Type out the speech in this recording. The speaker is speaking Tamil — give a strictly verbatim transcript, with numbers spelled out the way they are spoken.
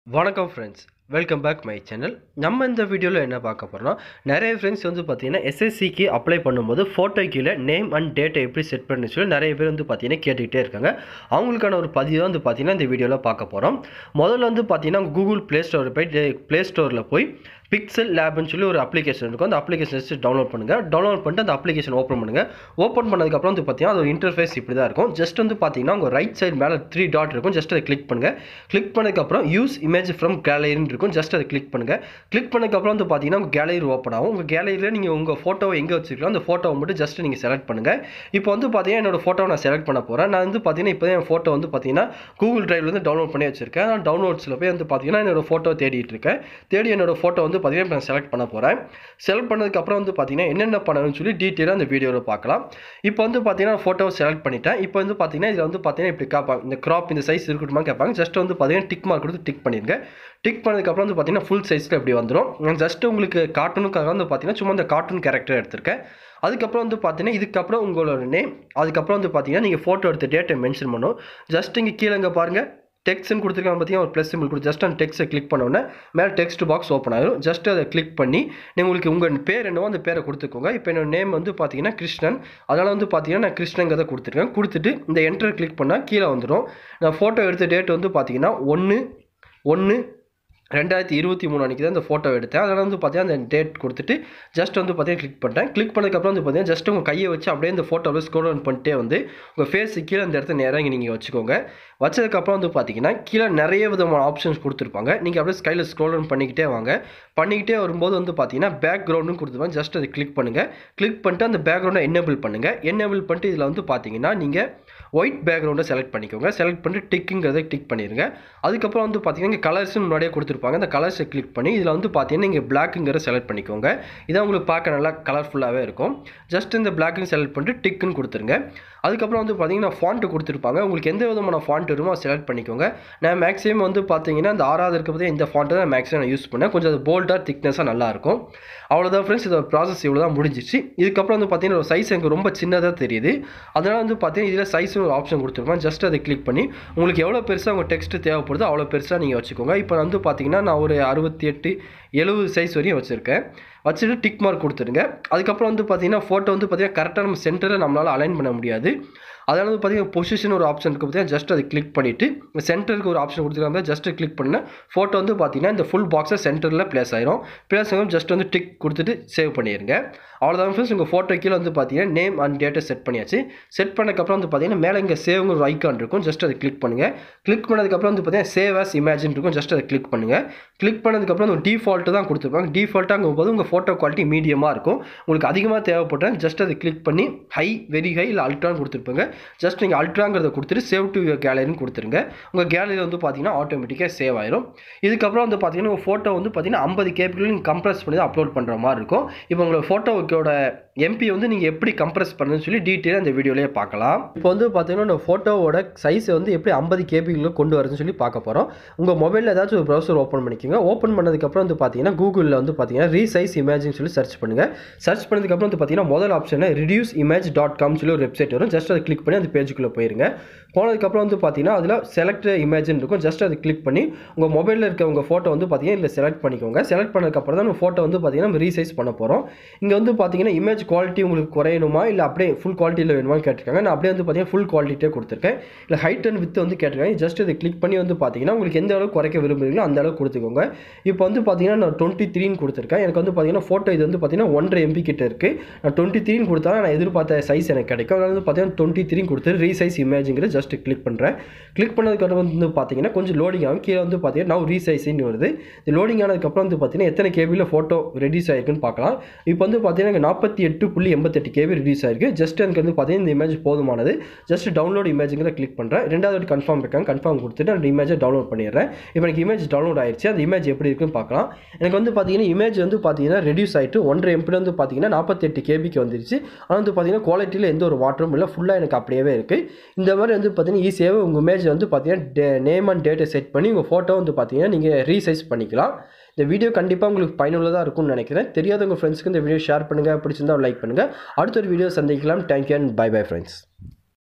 வணக்கம் friends, welcome back my channel. நம்ம இந்த வீடியோவில் என்ன பார்க்க போகிறோம்னா, நிறைய ஃப்ரெண்ட்ஸ் வந்து பார்த்தீங்கன்னா எஸ்எஸ்சிக்கு அப்ளை பண்ணும்போது ஃபோட்டோ கீழே நேம் அண்ட் டேட்டை எப்படி செட் பண்ணி சொல்லி நிறைய பேர் வந்து பார்த்தீங்கன்னா கேட்டுக்கிட்டே இருக்காங்க. அவங்களுக்கான ஒரு பதிவு வந்து பார்த்தீங்கன்னா இந்த வீடியோவில் பார்க்க போகிறோம். முதல்ல வந்து பார்த்தீங்கன்னா கூகுள் ப்ளே ஸ்டோர் போய் ப்ளே ஸ்டோரில் போய் பிக்சல் லேப்னு சொல்லி ஒரு அப்ளிகேஷன் இருக்கும். அந்த அப்ளிகேஷன் ஜஸ்ட் டவுன்லோட் பண்ணுங்கள். டவுன்லோட் பண்ணிட்டு அந்த அப்ளிகேஷன் ஓப்பன் பண்ணுங்கள். ஓப்பன் பண்ணதுக்கப்புறம் வந்து பார்த்தீங்கன்னா அது ஒரு இன்டர்ஃபேஸ் இப்படி தான் இருக்கும். ஜஸ்ட் வந்து பார்த்தீங்கன்னா உங்கள் ரைட் சைடு மேலே த்ரீ டாட் இருக்கும். ஜஸ்ட் அதை கிளிக் பண்ணுங்கள். கிளிக் பண்ணதுக்கப்புறம் யூஸ் இமேஜ் ஃப்ரம் கேலரின்னு இருக்கும். ஜஸ்ட் அதை கிளிக் பண்ணுங்கள். கிளிக் பண்ணதுக்கப்புறம் வந்து பார்த்தீங்கன்னா உங்கள் கேலரி ஓப்பன் ஆகும். உங்கள் கேலரியில் நீங்கள் உங்கள் ஃபோட்டோவை எங்கே வச்சுருக்கலாம் அந்த ஃபோட்டோவை மட்டும் ஜஸ்ட் நீங்கள் செலக்ட் பண்ணுங்கள். இப்போ வந்து பார்த்தீங்கன்னா என்னோட ஃபோட்டோவை நான் செலக்ட் பண்ண போகிறேன். நான் வந்து பார்த்தீங்கன்னா இப்போ என் ஃபோட்டோ வந்து பார்த்தீங்கன்னா கூகுள் டிரைவ்லேருந்து டவுன்லோட் பண்ணி வச்சிருக்கேன். நான் டவுன்லோட்ஸில் போய் வந்து பார்த்தீங்கன்னா என்னோட ஃபோட்டோ தேடிட்டு இருக்கேன். தேடி என்னோட ஃபோட்டோ வந்து பார்த்தீங்கன்னா நான் செலக்ட் பண்ண போகிறேன். செலக்ட் பண்ணதுக்கப்புறம் வந்து பார்த்தீங்கன்னா என்னென்ன பண்ணணும்னு சொல்லி டீட்டெயிலாக அந்த வீடியோவில் பார்க்கலாம். இப்போ வந்து பார்த்தீங்கன்னா ஃபோட்டோவை செலக்ட் பண்ணிட்டேன். இப்போ வந்து பார்த்தீங்கன்னா இதில் வந்து பார்த்தீங்கன்னா இப்படி கேட்பாங்க, இந்த கிராப் இந்த சைஸ் இருக்கட்டுமா கேட்பாங்க. ஜஸ்ட் வந்து பார்த்தீங்கன்னா டிக் மார்க் கொடுத்து டிக் பண்ணிடுங்க. டிக் பண்ணதுக்கப்புறம் வந்து பார்த்தீங்கன்னா ஃபுல் சைஸில் இப்படி வந்துடும். நான் ஜஸ்ட் உங்களுக்கு கார்ட்டூனுக்காக வந்து பார்த்தீங்கன்னா சும்மா இந்த கார்ட்டூன் கேரக்டர் எடுத்திருக்கேன். அதுக்கப்புறம் வந்து பார்த்தீங்கன்னா இதுக்கப்புறம் உங்களோட நேம், அதுக்கப்புறம் வந்து பார்த்தீங்கன்னா நீங்கள் ஃபோட்டோ எடுத்த டேட்டை மென்ஷன் பண்ணணும். ஜஸ்ட் இங்கே கீழே இங்கே பாருங்கள் டெக்ஸ்ட்னு கொடுத்துருக்காங்க பார்த்தீங்கன்னா ஒரு ப்ளஸ் சிம்பிள் கொடுத்து ஜஸ்ட் அந்த டெக்ஸ்ட்டை கிளிக் பண்ணோன்னே மேலே டெக்ஸ்ட் பாக்ஸ் ஓப்பன் ஆகிடும். ஜஸ்ட் அதை கிளிக் பண்ணி நீங்கள் உங்களுக்கு உங்கள் பேர் என்னவோ அந்த பேரை கொடுத்துக்கோங்க. இப்போ என்னோட நேம் வந்து பார்த்தீங்கன்னா கிருஷ்ணன், அதனால் வந்து பார்த்தீங்கன்னா நான் கிருஷ்ணங்கிறத கொடுத்துருக்கேன். கொடுத்துட்டு இந்த என்டர் கிளிக் பண்ணால் கீழே வந்துடும். நான் ஃபோட்டோ எடுத்த டேட் வந்து பார்த்தீங்கன்னா ஒன்று ஒன்று ரெண்டாயிரத்தி இருபத்தி மூணு அன்றைக்கி தான் இந்த ஃபோட்டோ எடுத்தேன். அதனால் வந்து பார்த்தீங்கன்னா அந்த டேட் கொடுத்துட்டு ஜஸ்ட் வந்து பார்த்தீங்கன்னா கிளிக் பண்ணிட்டேன். கிளிக் பண்ணதுக்கப்புறம் வந்து பார்த்தீங்கன்னா ஜஸ்ட் உங்கள் கையை வச்சு அப்படியே இந்த ஃபோட்டோவில் ஸ்க்ரோல் டவுன் பண்ணிட்டே வந்து உங்கள் ஃபேஸுக்கு கீழே அந்த இடத்த நேராக இங்கே நீங்கள் வச்சுக்கோங்க. வச்சதுக்கப்புறம் வந்து பார்த்தீங்கன்னா கீழே நிறைய விதமான ஆப்ஷன்ஸ் கொடுத்துருப்பாங்க. நீங்கள் அப்படியே ஸ்கையில் ஸ்க்ரோல் டவுன் பண்ணிக்கிட்டே வாங்க. பண்ணிக்கிட்டே வரும்போது வந்து பார்த்தீங்கன்னா பேக்ரவுண்டும் கொடுத்துருவாங்க. ஜஸ்ட் அதை கிளிக் பண்ணுங்கள். கிளிக் பண்ணிட்டு அந்த பேக்ரவுண்டை என்னேபிள் பண்ணுங்கள். என்னேபிள் பண்ணிட்டு இதில் வந்து பார்த்தீங்கன்னா நீங்கள் ஒயிட் பேக்ரவுண்டை செலக்ட் பண்ணிக்கோங்க. செலக்ட் பண்ணிட்டு டிக்குங்கிறத டிக் பண்ணிடுங்க. அதுக்கப்புறம் வந்து பார்த்தீங்கன்னா இங்கே கலர்ஸ்னு முன்னாடியே கொடுத்துருப்பாங்க. அந்த கலர்ஸை கிளிக் பண்ணி இதில் வந்து பார்த்தீங்கன்னா நீங்கள் பிளாக்குங்கிறத செலக்ட் பண்ணிக்கோங்க. இதான் உங்களுக்கு பார்க்க நல்லா கலர்ஃபுல்லாகவே இருக்கும். ஜஸ்ட் இந்த பிளாக்குன்னு செலக்ட் பண்ணிட்டு டிக்குன்னு கொடுத்துருங்க. அதுக்கப்புறம் வந்து பார்த்தீங்கன்னா ஃபாண்ட்டு கொடுத்துருப்பாங்க. உங்களுக்கு எந்த விதமான ஃபாண்ட் வருமோ அதை செலக்ட் பண்ணிக்கோங்க. நான் மேக்ஸிமம் வந்து பார்த்தீங்கன்னா இந்த ஆறாவது இருக்க பற்றி இந்த ஃபாண்ட்டை தான் மேக்ஸிமம் நான் யூஸ் பண்ணேன். கொஞ்சம் அது போல்டாக திக்னஸாக நல்லாயிருக்கும். அவ்வளோதான் ஃப்ரெண்ட்ஸ், இதோட ப்ராசஸ் இவ்வளோ தான் முடிஞ்சிச்சு. இதுக்கப்புறம் வந்து பார்த்தீங்கன்னா ஒரு சைஸ் எனக்கு ரொம்ப சின்னதாக தெரியுது. அதனால் வந்து பார்த்தீங்கன்னா இதில் சைஸ்னு ஒரு ஆப்ஷன் கொடுத்துருப்பேன். ஜஸ்ட் அதை கிளிக் பண்ணி உங்களுக்கு எவ்வளோ பெருசாக உங்கள் டெக்ஸ்ட் தேவைப்படுதோ அவ்வளோ பெருசாக நீங்கள் வச்சுக்கோங்க. இப்போ வந்து பார்த்தீங்கன்னா நான் ஒரு அறுபத்தி எட்டு எழுபது சைஸ் வரையும் வச்சுருக்கேன். வச்சுட்டு டிக் மார்க் கொடுத்துருங்க. அதுக்கப்புறம் வந்து பார்த்தீங்கன்னா ஃபோட்டோ வந்து பார்த்தீங்கன்னா கரெக்டாக நம்ம சென்டரில் நம்மளால் அலைன் பண்ண முடியாது. அதனால் வந்து பார்த்தீங்கன்னா பொசிஷன் ஒரு ஆப்ஷன் இருக்குது பார்த்தீங்கன்னா ஜஸ்ட் அதை கிளிக் பண்ணிவிட்டு சென்டருக்கு ஒரு ஆப்ஷன் கொடுத்துருக்காங்க. ஜஸ்ட் கிளிக் பண்ணால் ஃபோட்டோ வந்து பார்த்தீங்கன்னா இந்த ஃபுல் பாக்ஸை சென்டரில் ப்ளேஸ் ஆயிரும். ப்ளேஸ் ஆகும் ஜஸ்ட் வந்து டிக் கொடுத்துட்டு சேவ் பண்ணிடுங்க. அவ்வளோதான் ஃப்ரெண்ட்ஸ், உங்கள் ஃபோட்டோ கீழே வந்து பார்த்தீங்கன்னா நேம் அண்ட் டேட்டை செட் பண்ணியாச்சு. செட் பண்ணதுக்கப்புறம் வந்து பார்த்தீங்கன்னா மேலே இங்கே சேவ்ங்கிற ஒரு ஐக்கான் இருக்கும். ஜஸ்ட் அதை கிளிக் பண்ணுங்கள். கிளிக் பண்ணதுக்கப்புறம் வந்து பார்த்தீங்கன்னா சேவ் ஆஸ் இமேஜின் இருக்கும். ஜஸ்ட் அதை கிளிக் பண்ணுங்கள். கிளிக் பண்ணதுக்கப்புறம் ஒரு டிஃபால்ட்டு தான் கொடுத்துருப்பாங்க. டிஃபால்ட்டாகும் போது உங்கள் ஃபோட்டோ குவாலிட்டி மீடியமாக இருக்கும். உங்களுக்கு அதிகமாக தேவைப்பட்டால் ஜஸ்ட் அதை கிளிக் பண்ணி ஹை, வெரி ஹை இல்லை அல்ட்ரான்னு கொடுத்துருப்பாங்க. ஜஸ்ட் நீங்கள் அல்ட்ராங்கிறத கொடுத்துட்டு சேவ் டு யுவர் கேலரின்னு கொடுத்துருங்க. உங்கள் கேலரியில் வந்து பார்த்தீங்கன்னா ஆட்டோமேட்டிக்காக சேவ் ஆயிரும். இதுக்கப்புறம் வந்து பார்த்தீங்கன்னா உங்கள் ஃபோட்டோ வந்து பார்த்தீங்கன்னா ஐம்பது கேபிள் நீங்கள் கம்ப்ரஸ் பண்ணி தான் அப்லோட் பண்ணுற மாதிரி இருக்கும். இப்போ உங்களோட ஃபோட்டோவோட எம்பி வந்து நீங்கள் எப்படி கம்ப்ரஸ் பண்ணுன்னு சொல்லி டீட்டெயிலாக இந்த வீடியோலேயே பார்க்கலாம். இப்போ வந்து பார்த்தீங்கன்னா இந்த ஃபோட்டோவோட சைஸை வந்து எப்படி ஐம்பது கேபிகளில் கொண்டு வரதுன்னு சொல்லி பார்க்க போகிறோம். உங்கள் மொபைலில் ஏதாச்சும் ஒரு ப்ரௌசர் ஓப்பன் பண்ணிக்கோங்க. ஓப்பன் பண்ணதுக்கப்புறம் வந்து பார்த்தீங்கன்னா கூகுளில் வந்து பார்த்தீங்கன்னா ரீசைஸ் இமேஜ்னு சொல்லி சர்ச் பண்ணுங்கள். சர்ச் பண்ணதுக்கப்புறம் வந்து பார்த்தீங்கன்னா முதல் ஆப்ஷனில் ரிடியூஸ் இமேஜ் டாட் காம் சொல்லி ஒரு வெப்சைட் வரும். ஜஸ்ட் அதை கிளிக் பண்ணி அந்த பேஜுக்குள்ளே போயிருங்க. போனதுக்கப்புறம் வந்து பார்த்தீங்கன்னா அதில் செலக்ட் இமேஜ்னு இருக்கும். ஜஸ்ட் அதை கிளிக் பண்ணி உங்கள் மொபைலில் இருக்க உங்கள் ஃபோட்டோ வந்து பார்த்தீங்கன்னா இதில் செலக்ட் பண்ணிக்கோங்க. செலக்ட் பண்ணதுக்கப்புறம் தான் உங்கள் ஃபோட்டோ வந்து பார்த்தீங்கன்னா நம்ம ரீசைஸ் பண்ண போகிறோம். இங்கே வந்து பார்த்தீங்கன்னா இமேஜ் குவாலிட்டி உங்களுக்கு குறையணுமா இல்லை அப்படியே ஃபுல் குவாலிட்டியில் வேணுமான்னு கேட்டிருக்காங்க. நான் அப்படியே வந்து பார்த்தீங்கன்னா ஃபுல் குவாலிட்டியே கொடுத்துருக்கேன். இல்லை ஹைட் அண்ட் வித் வந்து கேட்டிருக்காங்க. ஜஸ்ட் இதை கிளிக் பண்ணி வந்து பார்த்தீங்கன்னா உங்களுக்கு எந்த அளவுக்கு குறைக்க விரும்புகிறீங்களோ அந்த அளவுக்கு கொடுத்துக்கோங்க. இப்போ வந்து பார்த்தீங்கன்னா நான் டுவெண்ட்டி த்ரீன்னு கொடுத்துருக்கேன். எனக்கு வந்து பார்த்தீங்கன்னா ஃபோட்டோ இது வந்து பார்த்தீங்கன்னா ஒன்றரை எம்பி கிட்ட இருக்குது. நான் டுவெண்ட்டி த்ரீன்னு கொடுத்தா நான் எதிர்பார்த்த சைஸ் எனக்கு கிடைக்கும். அதனால் வந்து பார்த்தீங்கன்னா டுவெண்ட்டி த்ரீன்னு கொடுத்து ரீசைஸ் இமேஜுங்கிறது ஜஸ்ட் கிளிக் பண்ணுறேன். கிளிக் பண்ணதுக்கப்புறம் வந்து பார்த்தீங்கன்னா கொஞ்சம் லோடிங் ஆகும். கீழே வந்து பார்த்தீங்கன்னா நான் ரீசைஸ்ன்னு வருது. இது லோடிங் ஆனதுக்கப்புறம் வந்து பார்த்தீங்கன்னா எத்தனை கேபியில் ஃபோட்டோ ரெடியூஸ் ஆகிருக்குன்னு பார்க்கலாம். இப்போ வந்து பார்த்தீங்கன்னா நாற்பத்தி எட்டு புள்ளி எண்பத்தெட்டு கேபி ரிலீஸ் ஆயிருக்கு. ஜஸ்ட் எனக்கு வந்து பார்த்தீங்கன்னா இந்த இமேஜ் போதுமானது. ஜஸ்ட் டவுன்லோட் இமேஜுங்கிறத கிளிக் பண்ணுறேன். ரெண்டாவது கன்ஃபார்ம் இருக்காங்க. கன்ஃபார்ம் கொடுத்துட்டு அந்த இமேஜை டவுன்லோட் பண்ணிடுறேன். இப்போ எனக்கு இமேஜ் டவுன்லோட் ஆயிடுச்சு. அந்த இமேஜ் எப்படி இருக்குன்னு பார்க்கலாம். எனக்கு வந்து பார்த்தீங்கன்னா இமேஜ் வந்து பார்த்தீங்கன்னா ரெடியூஸ் ஆகிட்டு ஒன்றரை எம்பியில் வந்து பார்த்தீங்கன்னா நாற்பத்தெட்டு கேபிக்கு வந்துருச்சு. ஆனால் வந்து பார்த்தீங்கன்னா குவாலிட்டியில் எந்த ஒரு மாற்றமும் இல்லை. ஃபுல்லாக எனக்கு அப்படியே இருக்குது. இந்த மாதிரி வந்து பார்த்தீங்கன்னா ஈஸியாகவே உங்கள் இமேஜ் வந்து பார்த்தீங்கன்னா நேம் அண்ட் டேட்டை செட் பண்ணி உங்கள் ஃபோட்டோ வந்து பார்த்தீங்கன்னா நீங்கள் ரீசைஸ் பண்ணிக்கலாம். இந்த வீடியோ கண்டிப்பாக உங்களுக்கு பயனுள்ளதாக இருக்கும்னு நினைக்கிறேன். தெரியாத உங்கள் ஃப்ரெண்ட்ஸ்க்கு இந்த வீடியோ ஷேர் பண்ணுங்கள். பிடிச்சிருந்தா லைக் பண்ணுங்கள். அடுத்த ஒரு வீடியோ சந்திக்கலாம். Thank you and bye bye friends.